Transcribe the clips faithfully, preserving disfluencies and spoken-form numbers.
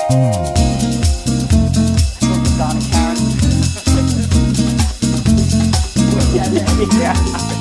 Yeah.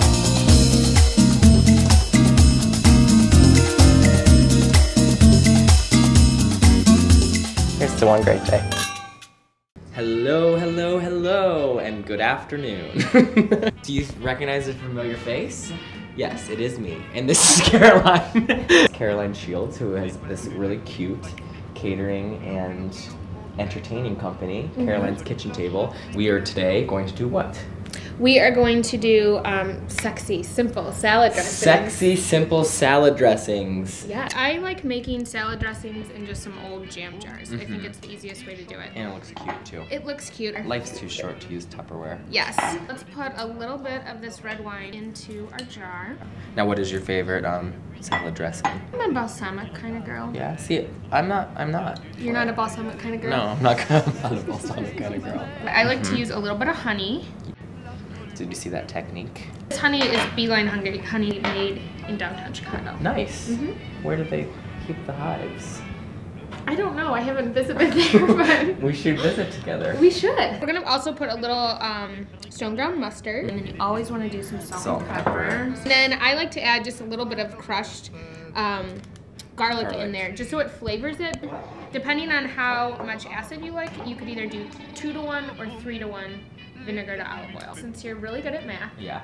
Here's to one great day. Hello, hello, hello, and good afternoon. Do you recognize a familiar face? Yes, it is me, and this is Caroline. Caroline Shields, who has this really cute catering and entertaining company, mm-hmm. Caroline's Kitchen Table. We are today going to do what? We are going to do um, sexy, simple salad dressings. Sexy, simple salad dressings. Yeah, I like making salad dressings in just some old jam jars. Mm-hmm. I think it's the easiest way to do it. And it looks cute too. It looks cute. Life's too short to use Tupperware. Yes. Let's put a little bit of this red wine into our jar. Now, what is your favorite um, salad dressing? I'm a balsamic kind of girl. Yeah, see, I'm not, I'm not. You're not a balsamic kind of girl? No, I'm not, I'm not a balsamic kind of girl. I like mm-hmm. to use a little bit of honey. Did you see that technique? This honey is beeline honey, honey made in downtown Chicago. Nice. Mm-hmm. Where do they keep the hives? I don't know. I haven't visited there, but we should visit together. We should. We're gonna also put a little um, stone ground mustard, and then you always want to do some salt, salt and pepper. And then I like to add just a little bit of crushed um, garlic, garlic in there, just so it flavors it. Depending on how much acid you like, you could either do two to one or three to one. Vinegar to olive oil. Since you're really good at math. Yeah.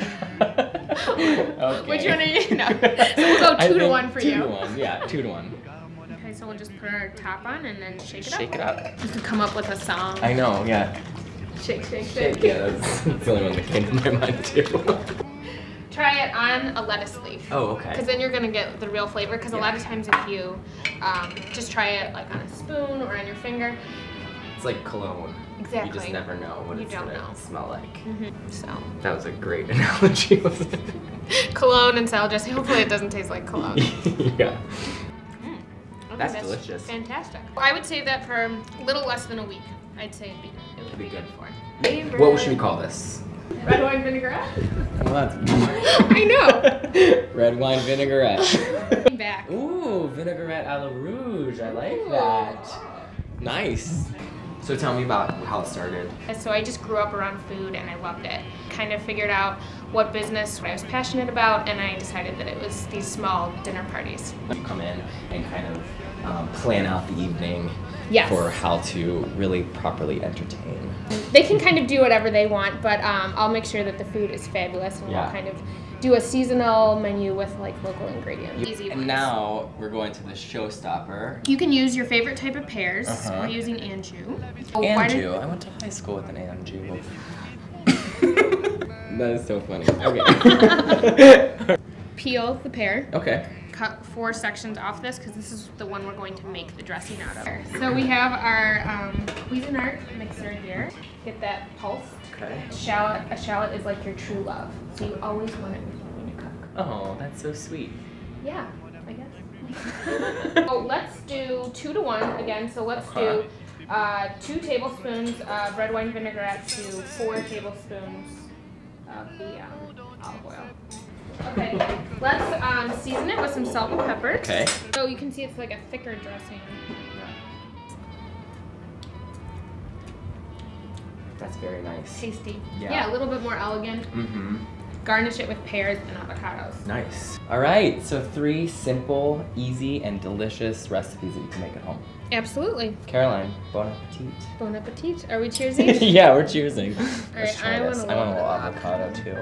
Okay. Which one are you? No. So we'll go two to one for two you. Two to one. Yeah, two to one. Okay, so we'll just put our top on and then shake it up. Shake it up. Just to come up with a song. I know. Yeah. Shake, shake, shake. shake yeah, that's, that's the only one that came to my mind too. Try it on a lettuce leaf. Oh, okay. Because then you're gonna get the real flavor. Because yeah. a lot of times if you um, just try it like on a spoon or on your finger. It's like cologne. Exactly. You just never know what you it's don't gonna know. smell like. Mm-hmm. So. That was a great analogy, wasn't it? Cologne and salad dressing. Hopefully it doesn't taste like cologne. Yeah. Mm. Okay, that's, that's delicious. Fantastic. I would save that for a little less than a week. I'd say it'd be, it would be, be good for it. What should we call this? Red wine vinaigrette? Well, that's I know. Red wine vinaigrette. Back. Ooh, vinaigrette a la rouge. I like Ooh. that. Nice. So tell me about how it started. So I just grew up around food and I loved it. Kind of figured out what business I was passionate about, and I decided that it was these small dinner parties. You come in and kind of um, plan out the evening yes. for how to really properly entertain. They can kind of do whatever they want, but um, I'll make sure that the food is fabulous, and yeah. we'll kind of do a seasonal menu with like local ingredients. Easy and ones. Now we're going to the showstopper. You can use your favorite type of pears. Uh-huh. We're using anjou. Anjou. I went to high school with an anjou. That is so funny. Okay. Peel the pear. Okay. Cut four sections off this because this is the one we're going to make the dressing out of. So we have our um, Cuisinart mixer here. Get that pulse. Okay. Shallot. A shallot is like your true love, so you always want it before you cook. Oh, that's so sweet. Yeah, I guess. Oh, let's do two to one again. So let's okay. do uh, two tablespoons of red wine vinaigrette to four tablespoons of the um, olive oil. Okay, let's um, season it with some salt and pepper. Okay. So you can see it's like a thicker dressing. That's very nice. Tasty. Yeah. Yeah, a little bit more elegant. Mm-hmm. Garnish it with pears and avocados. Nice. All right, so three simple, easy, and delicious recipes that you can make at home. Absolutely. Caroline, bon appetit. Bon appetit. Are we cheersing? Yeah, we're cheersing. All Let's right, try I this. want I a want a little little avocado too.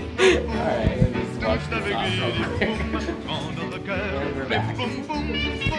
Alright, let me just wash this off real quick. And we're back.